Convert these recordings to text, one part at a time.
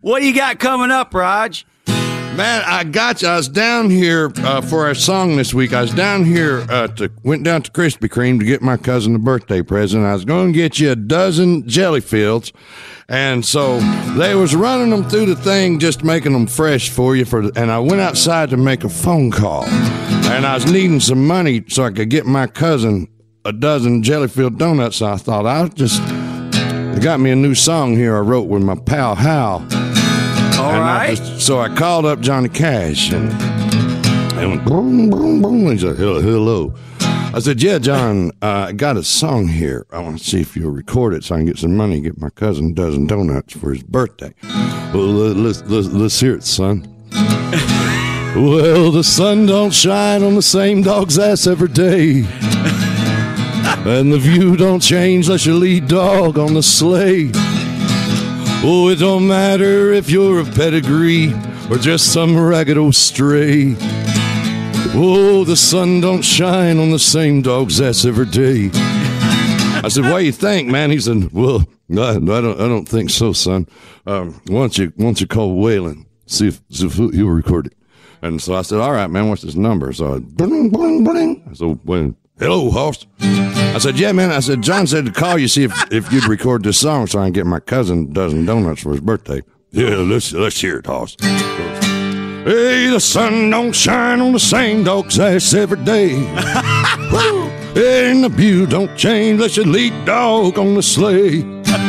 What do you got coming up, Raj? Man, I got you. I was down here for our song this week. I was down here, went down to Krispy Kreme to get my cousin a birthday present. I was going to get you a dozen jelly fields. And so they was running them through the thing, just making them fresh for you. And I went outside to make a phone call. And I was needing some money so I could get my cousin a dozen Jellyfield donuts. So I thought I got me a new song here I wrote with my pal Hal. All right. So I called up Johnny Cash and went boom, boom, boom. He said, hello. I said, yeah, John, I got a song here. I want to see if you'll record it so I can get some money, get my cousin a dozen donuts for his birthday. Well, let's hear it, son. Well, the sun don't shine on the same dog's ass every day. And the view don't change unless you lead dog on the sleigh. Oh, it don't matter if you're a pedigree or just some ragged old stray. Oh, the sun don't shine on the same dog's ass every day. I said, what do you think, man? He said, well, I don't think so, son. Why don't you call Waylon, see if he'll record it. And so I said, all right, man, what's his number? So so when hello, host. I said, yeah, man. I said, John said to call you, see if you'd record this song so I can get my cousin a dozen donuts for his birthday. Yeah, let's hear it, host. Hey, the sun don't shine on the same dog's ass every day. And the view don't change unless you lead dog on the sleigh.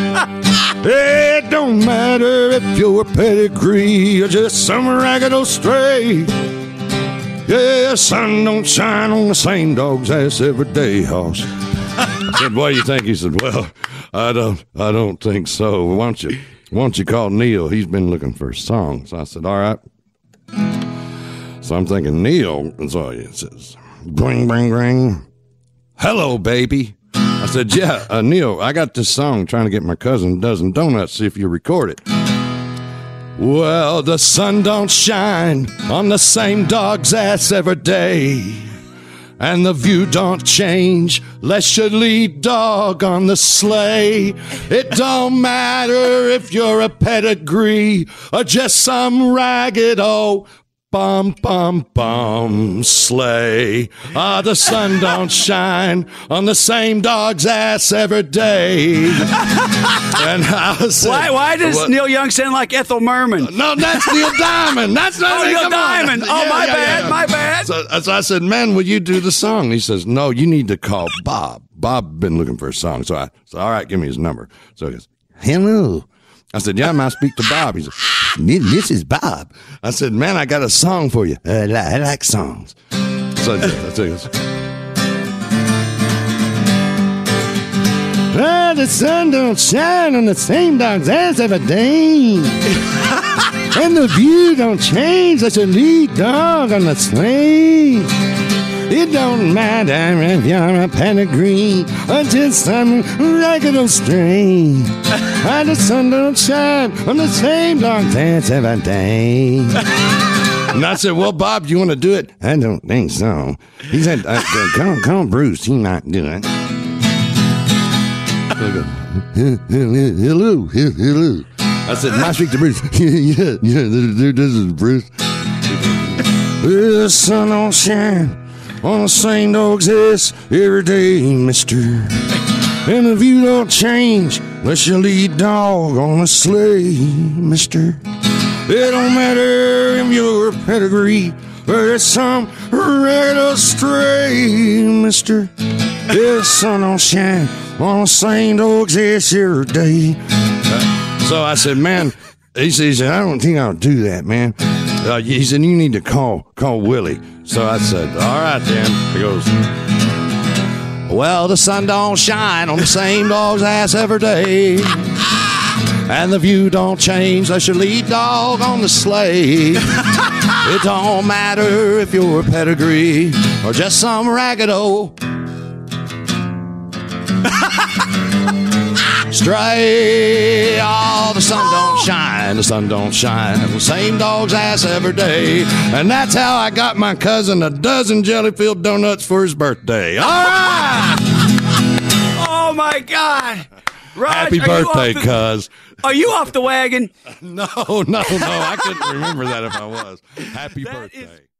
It don't matter if you're a pedigree or just some ragged old stray. Yeah, sun don't shine on the same dog's ass every day, hoss. I said, what do you think? He said, well, I don't think so. Why don't you call Neil? He's been looking for a song. So I said, all right. So I'm thinking Neil, and so it says, bring, bring, bring. Hello, baby. I said, yeah, Neil, I got this song trying to get my cousin a dozen donuts, see if you record it. Well, the sun don't shine on the same dog's ass every day. And the view don't change lest you lead dog on the sleigh. It don't matter if you're a pedigree or just some ragged old bum, bum, bum sleigh. Ah, the sun don't shine on the same dog's ass every day. And I said, why does Neil Young sound like Ethel Merman? No, that's Neil Diamond. That's not Neil Diamond. Oh, yeah, my bad. So I said, man, will you do the song? He says, no, you need to call Bob. Bob been looking for a song. So all right, give me his number. So he goes, hello. I said, yeah, I speak to Bob. He said, this is Bob. I said, man, I got a song for you. I like songs. So I said, well, the sun don't shine on the same dog's ass every day. And the view don't change like a lead dog on the sleigh. It don't matter if you're a pedigree or just some ragged old stray. And the sun don't shine on the same dog's ass every day. And I said, well, Bob, do you want to do it? I don't think so. He said, call Bruce. He might do it. Hello. I said, can I speak to Bruce? yeah, this is Bruce. The sun don't shine on the same dog's ass every day, mister. And the view don't change unless you lead dog on a sleigh, mister. It don't matter if you're a pedigree or it's some ragged stray, mister. The sun don't shine on the same dog's ass every day. So I said, man, he said, I don't think I'll do that, man. He said, you need to call Willie. So I said, all right, then. He goes, well, the sun don't shine on the same dog's ass every day. And the view don't change unless you lead dog on the sleigh. It don't matter if you're a pedigree or just some ragged old stray. Oh, the sun don't shine on the same dog's ass every day. And that's how I got my cousin a dozen Jellyfield donuts for his birthday. All right. Oh my God. Raj, Happy are you off birthday, the- cuz. Are you off the wagon? No, I couldn't remember that if I was. Happy That birthday. is-